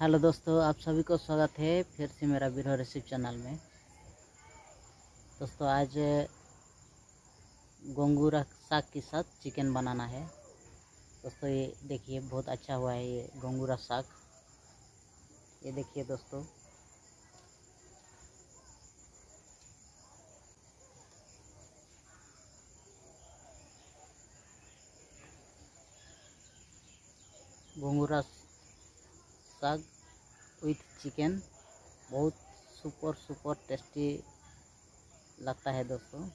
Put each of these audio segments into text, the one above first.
Hello दोस्तों, आप सभी को स्वागत है फिर से मेरा बिरहो रेसिपी चैनल में। दोस्तों आज गोंगूरा साग के साथ चिकन बनाना है। दोस्तों ये देखिए बहुत अच्छा हुआ है ये गोंगूरा साग। ये देखिए दोस्तों, गोंगूरा साग विथ चिकन बहुत सुपर टेस्टी लगता है दोस्तों।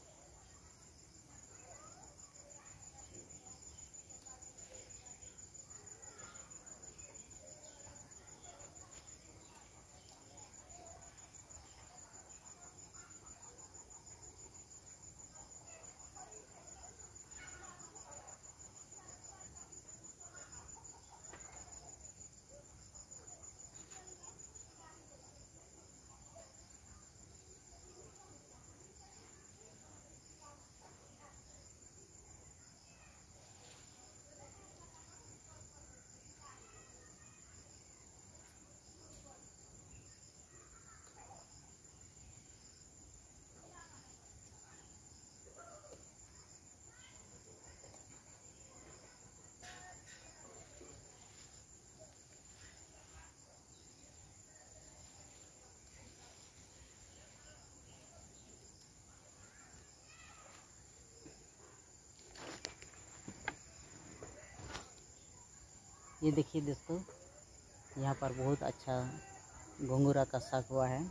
ये देखिए दोस्तों, यहाँ पर बहुत अच्छा गोंगूरा का साग हुआ है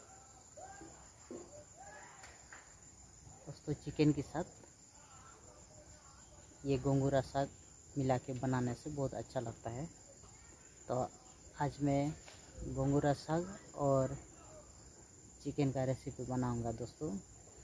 दोस्तों। चिकन के साथ ये गोंगूरा साग मिला के बनाने से बहुत अच्छा लगता है। तो आज मैं गोंगूरा साग और चिकन का रेसिपी बनाऊंगा दोस्तों।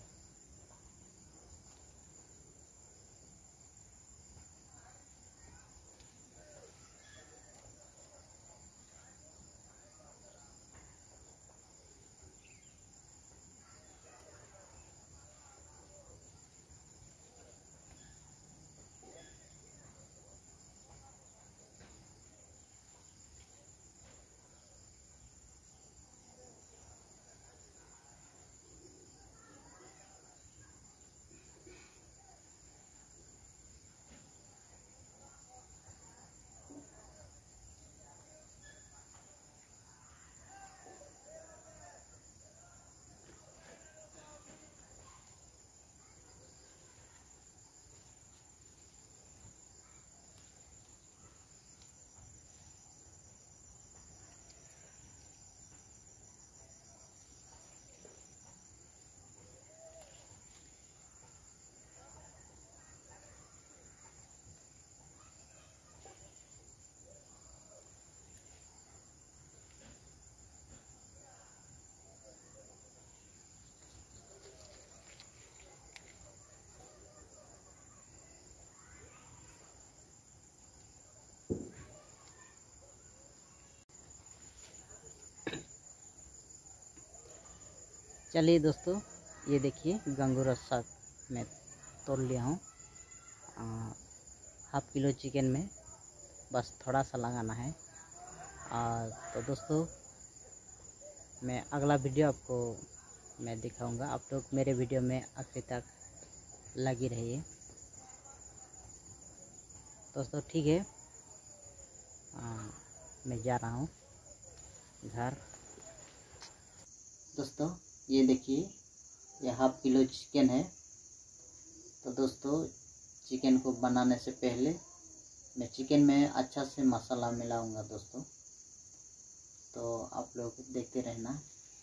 चलिए दोस्तों, ये देखिए गोंगूरा साग मैं तोड़ लिया हूँ। हाफ किलो चिकन में बस थोड़ा सा लगाना है। तो दोस्तों मैं अगला वीडियो आपको मैं दिखाऊंगा। आप लोग मेरे वीडियो में आखिर तक लगी रहिए दोस्तों। ठीक है, मैं जा रहा हूँ घर। दोस्तों ये देखिए, ये हाफ किलो चिकन है। तो दोस्तों चिकन को बनाने से पहले मैं चिकन में अच्छा से मसाला मिलाऊंगा दोस्तों। तो आप लोग देखते रहना।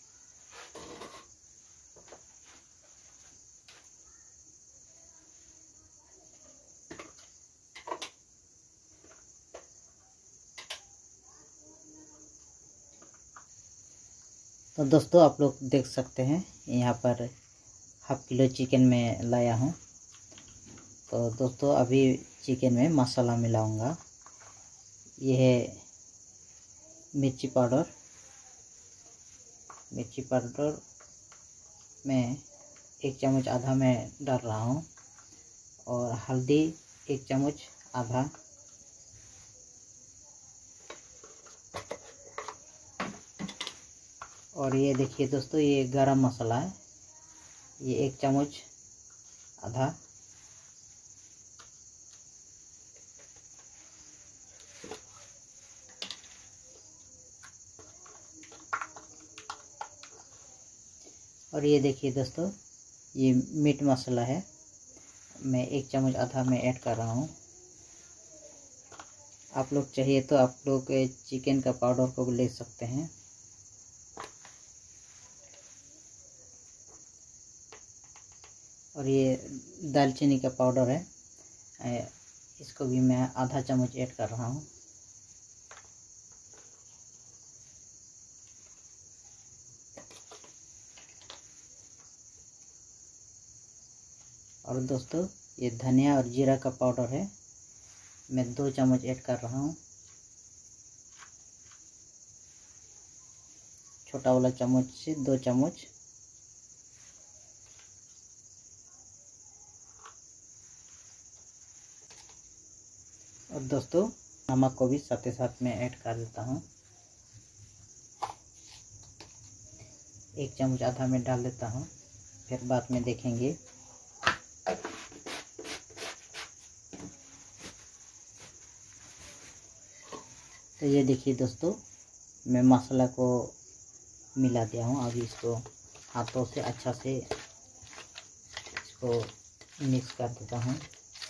तो दोस्तों आप लोग देख सकते हैं, यहाँ पर हाफ किलो चिकन में लाया हूँ। तो दोस्तों अभी चिकन में मसाला मिलाऊंगा। ये है मिर्ची पाउडर में 1 चम्मच आधा मैं डाल रहा हूँ, और हल्दी 1 चम्मच आधा, और ये देखिए दोस्तों, ये गरम मसाला है, ये 1 चम्मच आधा। और ये देखिए दोस्तों, ये मीट मसाला है, मैं 1 चम्मच आधा में ऐड कर रहा हूँ। आप लोग चाहिए तो आप लोग चिकन का पाउडर को भी ले सकते हैं। और ये दालचीनी का पाउडर है, इसको भी मैं आधा चम्मच ऐड कर रहा हूँ। और दोस्तों, ये धनिया और जीरा का पाउडर है, मैं 2 चम्मच ऐड कर रहा हूँ, छोटा वाला चम्मच से 2 चम्मच। और दोस्तों, नमक को भी साथ ही साथ में ऐड कर देता हूँ, 1 चम्मच आधा में डाल देता हूँ, फिर बाद में देखेंगे। तो ये देखिए दोस्तों, मैं मसाला को मिला दिया हूँ। अभी इसको हाथों से अच्छा से इसको मिक्स कर देता हूँ।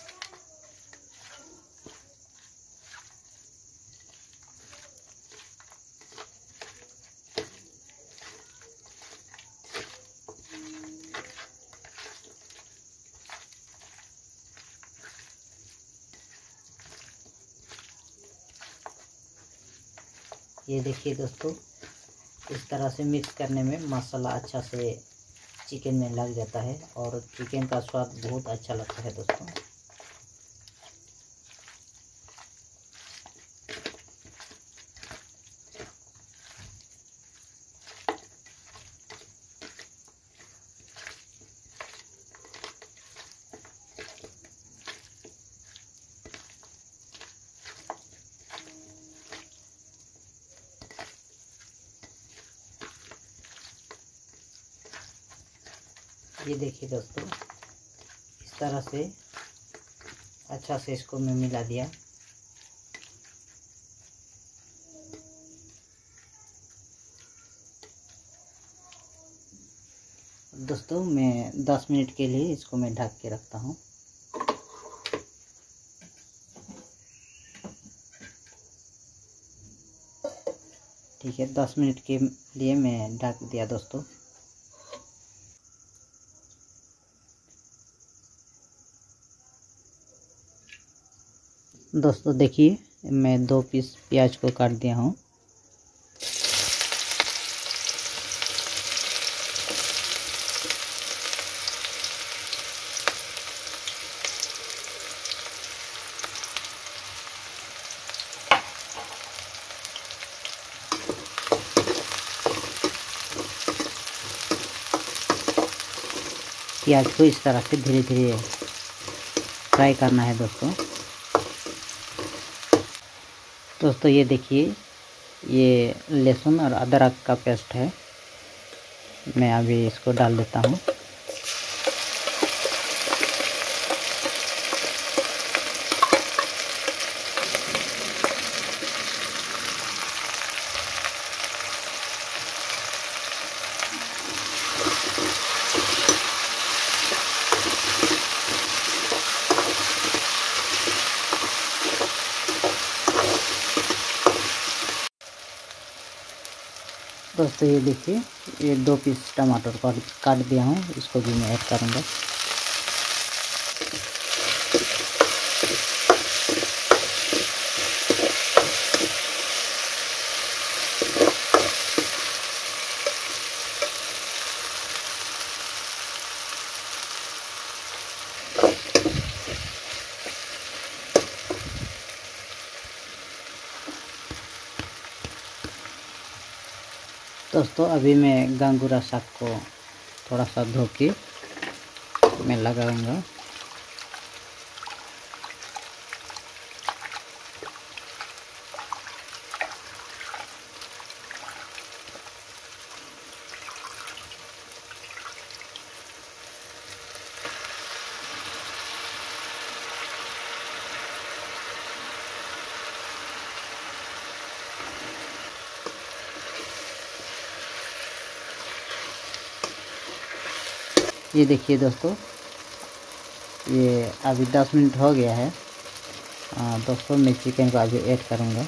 ये देखिए दोस्तों, इस तरह से मिक्स करने में मसाला अच्छा से चिकन में लग जाता है और चिकन का स्वाद बहुत अच्छा लगता है दोस्तों। ये देखिए दोस्तों, इस तरह से अच्छा से इसको मैं मिला दिया। दोस्तों, मैं 10 मिनट के लिए इसको मैं ढक के रखता हूँ। ठीक है, 10 मिनट के लिए मैं ढक दिया दोस्तों। दोस्तों देखिए, मैं 2 पीस प्याज को काट दिया हूँ। प्याज को इस तरह से धीरे धीरे फ्राई करना है दोस्तों। दोस्तों ये देखिए, ये लहसुन और अदरक का पेस्ट है, मैं अभी इसको डाल देता हूँ। दोस्तों ये देखिए, ये 2 पीस टमाटर को काट दिया हूँ, इसको भी मैं ऐड करूँगा। दोस्तों अभी मैं गांगुरा साग को थोड़ा सा धो के मैं लगाऊंगा। ये देखिए दोस्तों, ये अभी 10 मिनट हो गया है। दोस्तों मैं चिकन को अभी ऐड करूँगा।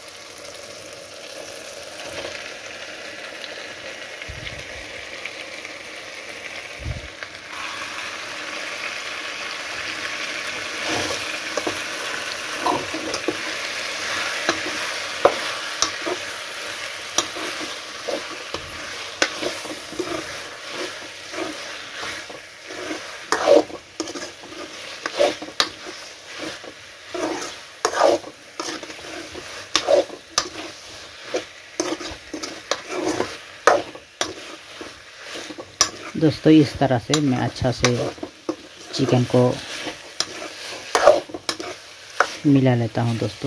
दोस्तों इस तरह से मैं अच्छा से चिकन को मिला लेता हूं दोस्तों।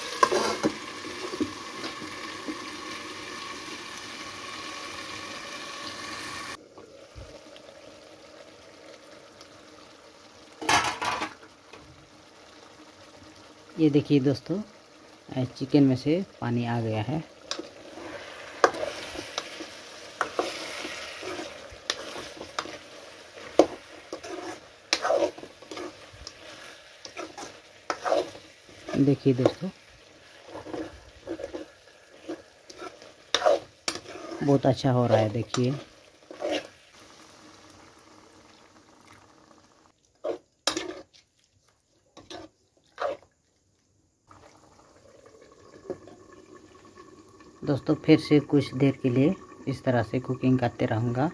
ये देखिए दोस्तों, चिकन में से पानी आ गया है। देखिए दोस्तों, बहुत अच्छा हो रहा है। देखिए दोस्तों, फिर से कुछ देर के लिए इस तरह से कुकिंग करते रहूँगा।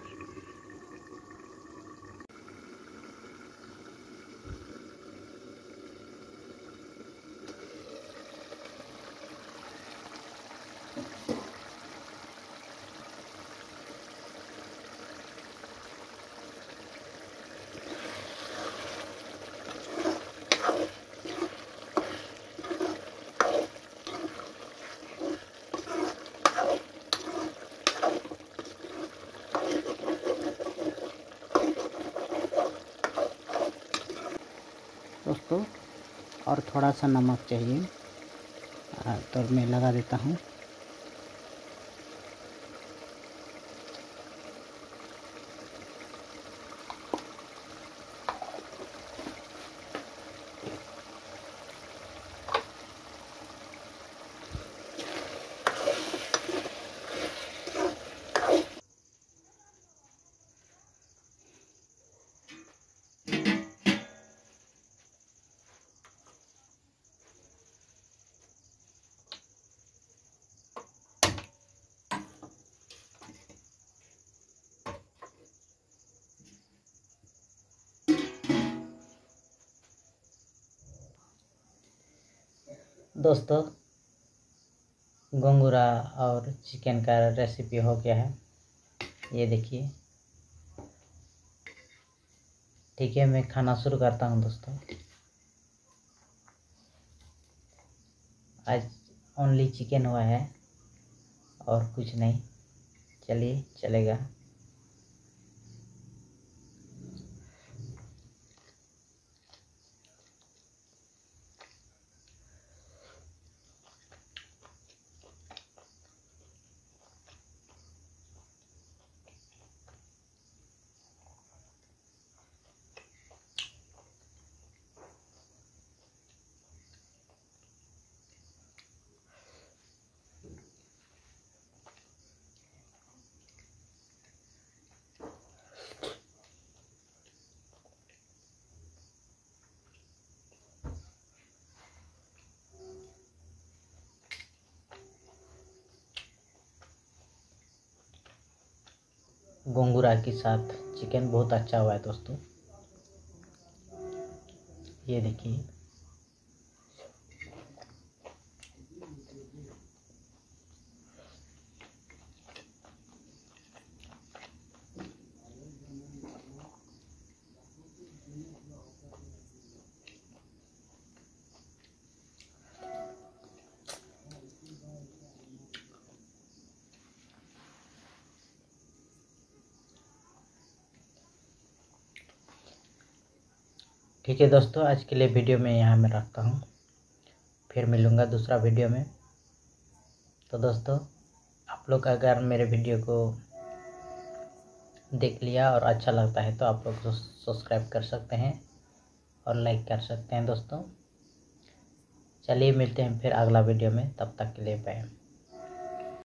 दोस्तों और थोड़ा सा नमक चाहिए, तो मैं लगा देता हूँ। दोस्तों गोंगूरा और चिकन का रेसिपी हो गया है। ये देखिए। ठीक है, मैं खाना शुरू करता हूँ दोस्तों। आज ओनली चिकन हुआ है और कुछ नहीं। चलिए, चलेगा। गोंगूरा के साथ चिकन बहुत अच्छा हुआ है दोस्तों। ये देखिए। ठीक है दोस्तों, आज के लिए वीडियो में यहाँ मैं रखता हूँ। फिर मिलूँगा दूसरा वीडियो में। तो दोस्तों, आप लोग अगर मेरे वीडियो को देख लिया और अच्छा लगता है तो आप लोग सब्सक्राइब कर सकते हैं और लाइक कर सकते हैं दोस्तों। चलिए मिलते हैं फिर अगला वीडियो में, तब तक के लिए बाय।